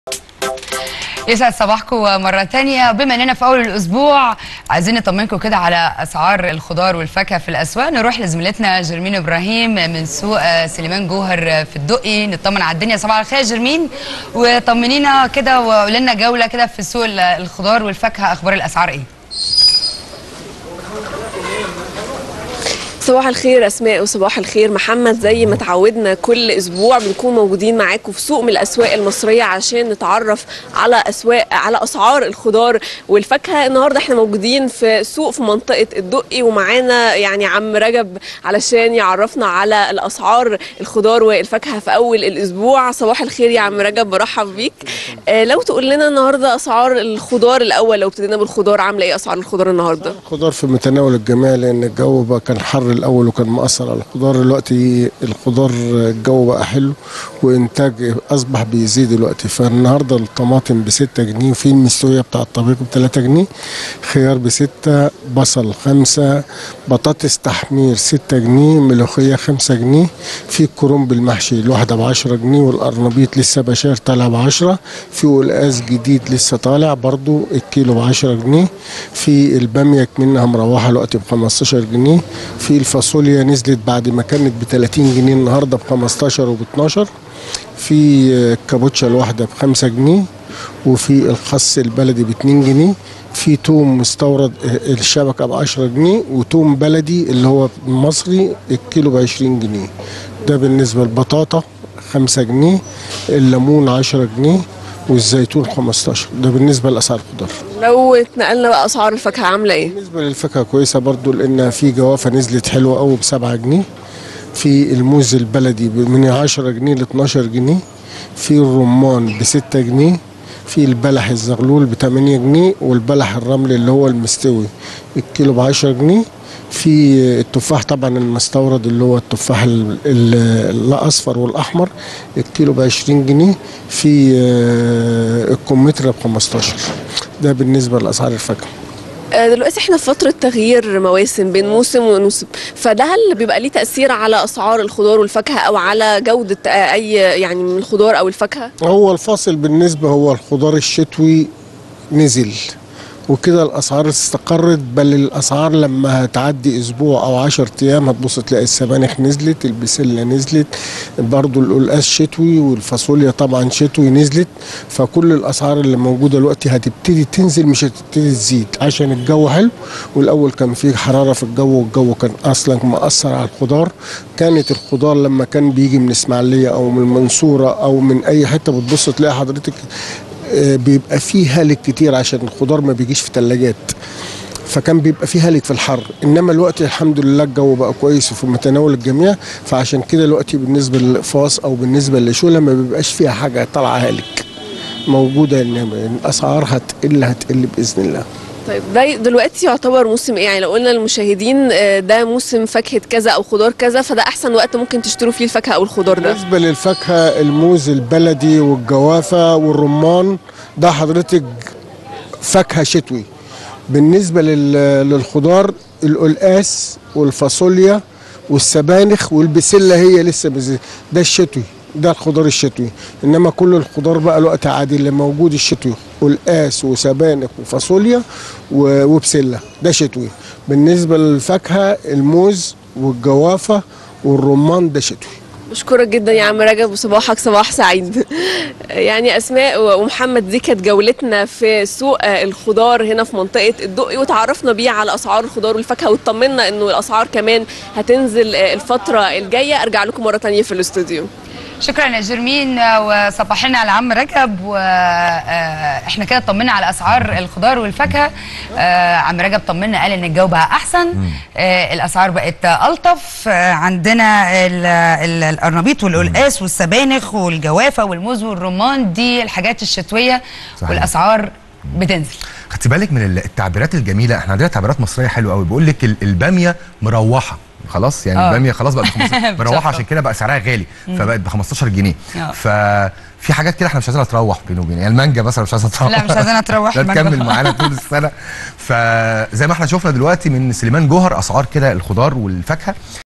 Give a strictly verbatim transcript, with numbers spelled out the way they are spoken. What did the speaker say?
يسعد صباحكم مرة تانية. بما اننا في اول الاسبوع عايزين نطمنكم كده على اسعار الخضار والفاكهة في الاسواق، نروح لزميلتنا جرمين ابراهيم من سوق سليمان جوهر في الدقي نطمن على الدنيا. صباح الخير يا جرمين، وطمنينا كده وقول لنا جولة كده في سوق الخضار والفاكهة، اخبار الاسعار ايه؟ صباح الخير اسماء وصباح الخير محمد. زي ما تعودنا كل اسبوع بنكون موجودين معاكم في سوق من الاسواق المصريه عشان نتعرف على اسواق على اسعار الخضار والفاكهه. النهارده احنا موجودين في سوق في منطقه الدقي ومعانا يعني عم رجب علشان يعرفنا على الاسعار الخضار والفاكهه في اول الاسبوع. صباح الخير يا عم رجب، برحب بيك. آه لو تقول لنا النهارده اسعار الخضار الاول، لو ابتدينا بالخضار عامله ايه اسعار الخضار النهارده؟ الخضار في متناول الجميع لان الجو بقى كان حر الاول وكان مأثر على الخضار. دلوقتي الخضار الجو بقى حلو وانتاج اصبح بيزيد دلوقتي. فالنهارده الطماطم بستة جنيه، وفي المستويه بتاع الطبيخ بتلاتة جنيه، خيار بستة، بصل خمسة، بطاطس تحمير ستة جنيه، ملوخيه خمسة جنيه، في الكرنب المحشي الواحده بعشرة جنيه، والقرنبيط لسه بشار طالع بعشرة، في قلقاس جديد لسه طالع برضو الكيلو بعشرة جنيه، في الباميه منها مروحه دلوقتي بخمستاشر جنيه، في الفاصوليا نزلت بعد ما كانت ب تلاتين جنيه النهارده ب خمستاشر وب اتناشر، في الكابوتشا الواحده بخمسة جنيه، وفي الخس البلدي باتنين جنيه، في توم مستورد الشبكه بعشرة جنيه، وتوم بلدي اللي هو مصري الكيلو بعشرين جنيه. ده بالنسبه للبطاطا خمسة جنيه، الليمون عشرة جنيه، والزيتون خمستاشر. ده بالنسبه لاسعار الخضار. لو اتنقلنا بقى اسعار الفاكهه عامله ايه؟ بالنسبه للفاكهه كويسه برضو لان في جوافه نزلت حلوه قوي ب سبعة جنيه، في الموز البلدي من عشرة جنيه ل اتناشر جنيه، في الرمان ب ستة جنيه، في البلح الزغلول ب تمانية جنيه، والبلح الرمل اللي هو المستوي الكيلو ب عشرة جنيه، في التفاح طبعا المستورد اللي هو التفاح الاصفر والاحمر الكيلو ب عشرين جنيه، في الكمثرى ب خمستاشر. ده بالنسبه لاسعار الفاكهه. دلوقتي احنا في فتره تغيير مواسم بين موسم وموسم، فده هل بيبقى ليه تاثير على اسعار الخضار والفاكهه او على جوده اي يعني من الخضار او الفاكهه؟ هو الفاصل بالنسبه هو الخضار الشتوي نزل وكده الاسعار استقرت، بل الاسعار لما هتعدي اسبوع او عشر ايام هتبص تلاقي السبانخ نزلت، البسله نزلت، برضو القلقاس شتوي، والفاصوليا طبعا شتوي نزلت. فكل الاسعار اللي موجوده دلوقتي هتبتدي تنزل مش هتبتدي تزيد عشان الجو حلو. والاول كان في حراره في الجو والجو كان اصلا مأثر على الخضار. كانت الخضار لما كان بيجي من اسماعيليه او من المنصوره او من اي حته بتبص تلاقي حضرتك بيبقى فيه هالك كتير عشان الخضار ما بيجيش في ثلاجات، فكان بيبقى فيه هالك في الحر. انما الوقت الحمد لله الجو بقى كويس وفي متناول الجميع، فعشان كده الوقت بالنسبه للاقفاص او بالنسبه للشوله ما بيبقاش فيها حاجه طالعه هالك موجوده، ان الاسعار هتقل هتقل باذن الله. طيب ده دلوقتي يعتبر موسم ايه؟ يعني لو قلنا للمشاهدين ده موسم فاكهه كذا او خضار كذا، فده احسن وقت ممكن تشتروا فيه الفاكهه او الخضار ده؟ بالنسبه للفاكهه الموز البلدي والجوافه والرمان ده حضرتك فاكهه شتوي. بالنسبه للخضار القلقاس والفاصوليا والسبانخ والبسله هي لسه بزي. ده الشتوي، ده الخضار الشتوي. انما كل الخضار بقى الوقت عادي اللي موجود الشتوي، قلقاس وسبانخ وفاصوليا وبسله، ده شتوي. بالنسبه للفاكهه الموز والجوافه والرمان ده شتوي. بشكرك جدا يا عم رجب وصباحك صباح سعيد. يعني اسماء ومحمد دي كانت جولتنا في سوق الخضار هنا في منطقه الدقي، وتعرفنا بيه على اسعار الخضار والفاكهه، واطمنا انه الاسعار كمان هتنزل الفتره الجايه. ارجع لكم مره ثانيه في الاستوديو. شكرا يا جرمين، وصباحنا على عم رجب. واحنا كده طمنا على اسعار الخضار والفاكهه. عم رجب طمنا قال ان الجو بقى احسن، الاسعار بقت الطف. عندنا القرنبيط والقلقاس والسبانخ والجوافه والموز والرمان، دي الحاجات الشتويه. صحيح. والاسعار بتنزل. خدتي بالك من التعبيرات الجميله؟ احنا عندنا تعبيرات مصريه حلوه قوي، بيقول لك الباميه مروحه خلاص، يعني الباميه خلاص بقت مروحه عشان كده بقى سعرها غالي، فبقت ب خمستاشر جنيه. ففي حاجات كده احنا مش عايزينها تروح بينه وبين، يعني المانجا مثلا مش عايزها تروح. لا مش عايزينها تروح، لا تكمل معانا طول السنه. فزي ما احنا شفنا دلوقتي من سليمان جوهر اسعار كده الخضار والفاكهه.